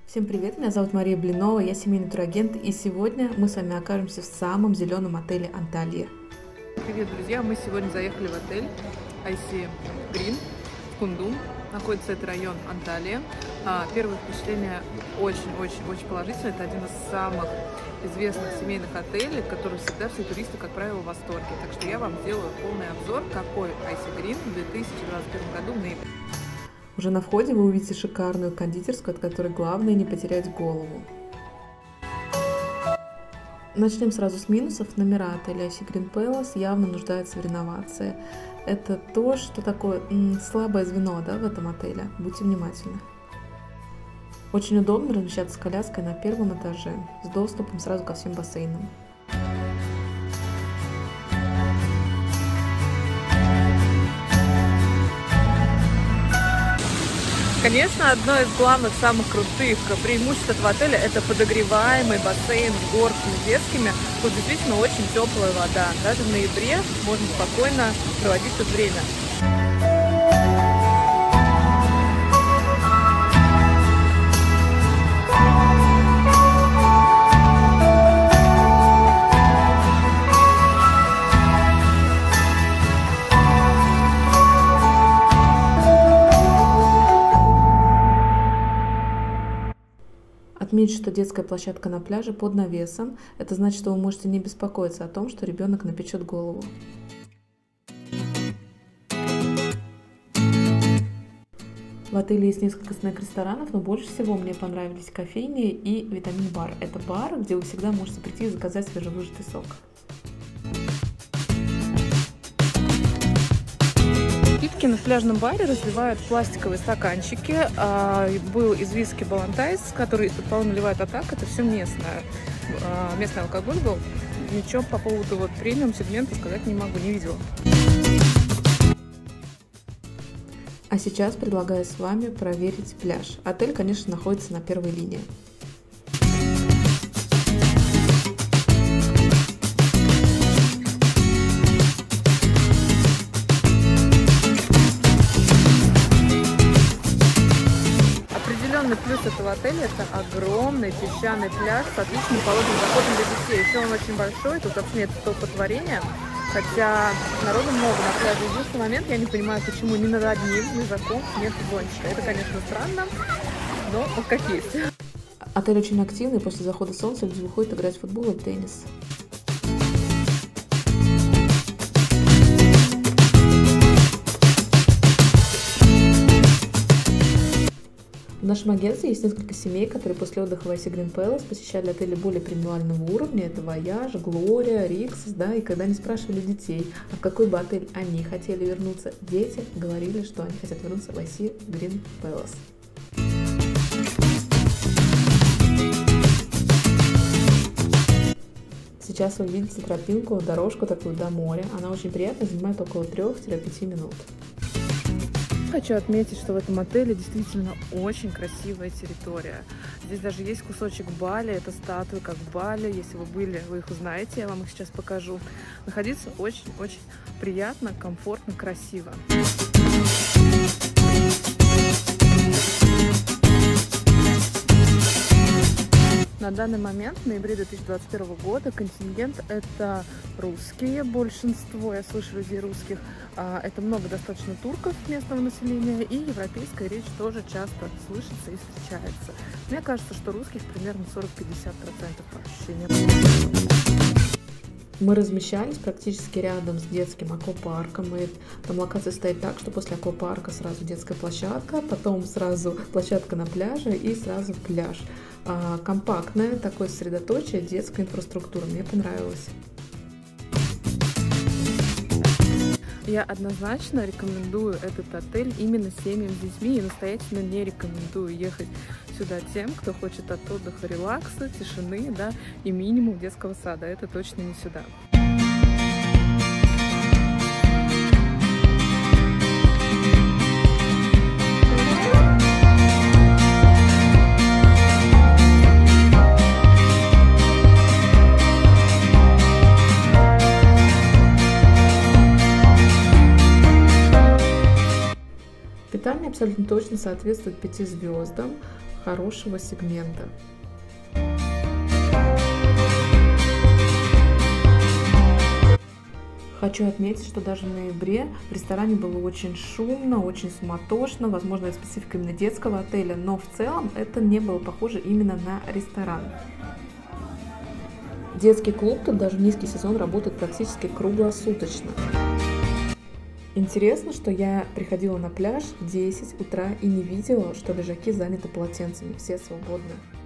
Всем привет, меня зовут Мария Блинова, я семейный турагент, и сегодня мы с вами окажемся в самом зеленом отеле Анталия. Привет, друзья! Мы сегодня заехали в отель IC Green в Кундум. Находится этот район Анталия. Первое впечатление очень положительное. Это один из самых известных семейных отелей, который всегда все туристы, как правило, в восторге. Так что я вам сделаю полный обзор, какой IC Green в 2021 году в ноябре. Уже на входе вы увидите шикарную кондитерскую, от которой главное не потерять голову. Начнем сразу с минусов. Номера отеля IC Green Palace явно нуждаются в реновации. Это то, что такое слабое звено, в этом отеле. Будьте внимательны. Очень удобно размещаться с коляской на первом этаже, с доступом сразу ко всем бассейнам. Конечно, одно из главных, самых крутых преимуществ этого отеля – это подогреваемый бассейн с горками детскими. Тут действительно очень теплая вода. Даже в ноябре можно спокойно проводить тут время. Отмечу, что детская площадка на пляже под навесом. Это значит, что вы можете не беспокоиться о том, что ребенок напечет голову. В отеле есть несколько снэк-ресторанов, но больше всего мне понравились кофейни и витамин-бар. Это бар, где вы всегда можете прийти и заказать свежевыжатый сок. На пляжном баре разливают пластиковые стаканчики. Был из виски Балантайс, который из-под пола наливает атак. Это все местное. Местный алкоголь был. Ничего по поводу премиум сегмента сказать не могу, не видела. А сейчас предлагаю с вами проверить пляж. Отель, конечно, находится на первой линии. Плюс этого отеля — это огромный песчаный пляж с отличным пологим заходом для детей. Еще он очень большой, тут вообще нет столпотворения, хотя народу много на пляже. Единственный момент, я не понимаю, почему ни над одним лежаком нет зонтика. Это, конечно, странно, но вот как есть. Отель очень активный, после захода солнца люди выходят играть в футбол и теннис. В нашем агентстве есть несколько семей, которые после отдыха в IC Green Palace посещали отели более премиального уровня. Это Вояж, Глория, Риксос, и когда они спрашивали детей, а в какой бы отель они хотели вернуться, дети говорили, что они хотят вернуться в IC Green Palace. Сейчас вы видите тропинку, дорожку такую до моря. Она очень приятная, занимает около 3-5 минут. Хочу отметить, что в этом отеле действительно очень красивая территория. Здесь даже есть кусочек Бали, это статуи как Бали. Если вы были, вы их узнаете, я вам их сейчас покажу. Находиться очень-очень приятно, комфортно, красиво. На данный момент, в ноябре 2021 года, контингент — это русские, большинство, я слышу людей русских, это много достаточно турков местного населения, и европейская речь тоже часто слышится и встречается. Мне кажется, что русских примерно 40-50% по ощущениям. Мы размещались практически рядом с детским аквапарком, и там локация стоит так, что после аквапарка сразу детская площадка, потом сразу площадка на пляже и сразу пляж. Компактное такое сосредоточие детской инфраструктуры, мне понравилось. Я однозначно рекомендую этот отель именно семьям с детьми и настоятельно не рекомендую ехать сюда тем, кто хочет от отдыха релакса, тишины, и минимум детского сада. Это точно не сюда. Питание абсолютно точно соответствует 5 звездам. хорошего сегмента. Хочу отметить, что даже в ноябре в ресторане было очень шумно, очень суматошно, возможно, это специфика именно детского отеля, но в целом это не было похоже именно на ресторан. Детский клуб тут даже в низкий сезон работает практически круглосуточно. Интересно, что я приходила на пляж в 10 утра и не видела, что лежаки заняты полотенцами, все свободны.